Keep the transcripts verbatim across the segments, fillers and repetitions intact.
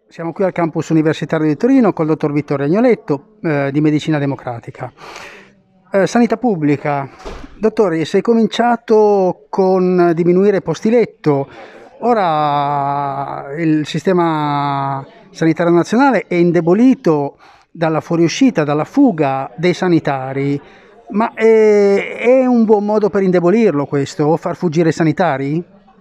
Siamo qui al campus universitario di Torino col dottor Vittorio Agnoletto, eh, di Medicina Democratica. Eh, sanità pubblica. Dottore, sei cominciato con diminuire posti letto, ora il sistema sanitario nazionale è indebolito dalla fuoriuscita, dalla fuga dei sanitari, ma è, è un buon modo per indebolirlo questo, o far fuggire i sanitari?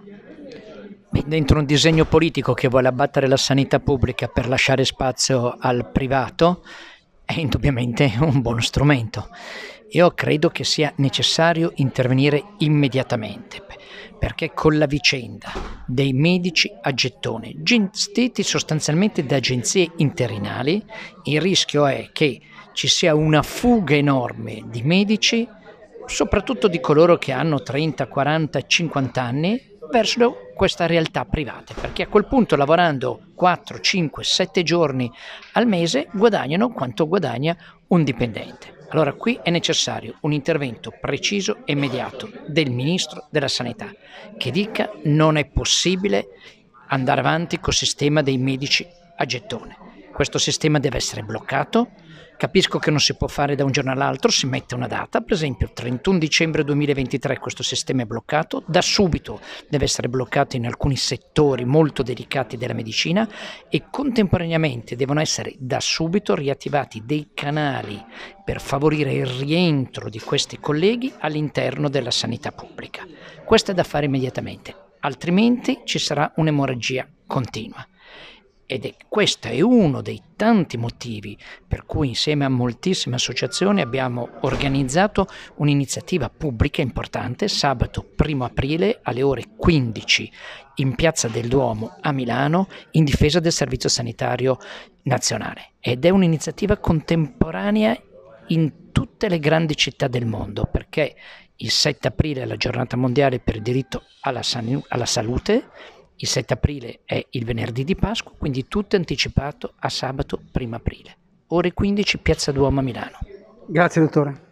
Beh, dentro un disegno politico che vuole abbattere la sanità pubblica per lasciare spazio al privato è indubbiamente un buono strumento. Io credo che sia necessario intervenire immediatamente, perché con la vicenda dei medici a gettone, gestiti sostanzialmente da agenzie interinali, il rischio è che ci sia una fuga enorme di medici, soprattutto di coloro che hanno trenta, quaranta, cinquanta anni, verso questa realtà private, perché a quel punto lavorando quattro, cinque, sette giorni al mese guadagnano quanto guadagna un dipendente. Allora qui è necessario un intervento preciso e immediato del Ministro della Sanità che dica non è possibile andare avanti col sistema dei medici a gettone. Questo sistema deve essere bloccato. Capisco che non si può fare da un giorno all'altro, si mette una data, per esempio il trentuno dicembre duemilaventitré questo sistema è bloccato, da subito deve essere bloccato in alcuni settori molto delicati della medicina e contemporaneamente devono essere da subito riattivati dei canali per favorire il rientro di questi colleghi all'interno della sanità pubblica. Questo è da fare immediatamente, altrimenti ci sarà un'emorragia continua. Ed è questo è uno dei tanti motivi per cui insieme a moltissime associazioni abbiamo organizzato un'iniziativa pubblica importante sabato primo aprile alle ore quindici in Piazza del Duomo a Milano in difesa del Servizio Sanitario Nazionale. Ed è un'iniziativa contemporanea in tutte le grandi città del mondo, perché il sette aprile è la giornata mondiale per il diritto alla, san- alla salute. Il sette aprile è il venerdì di Pasqua, quindi tutto è anticipato a sabato primo aprile. Ore quindici, Piazza Duomo a Milano. Grazie dottore.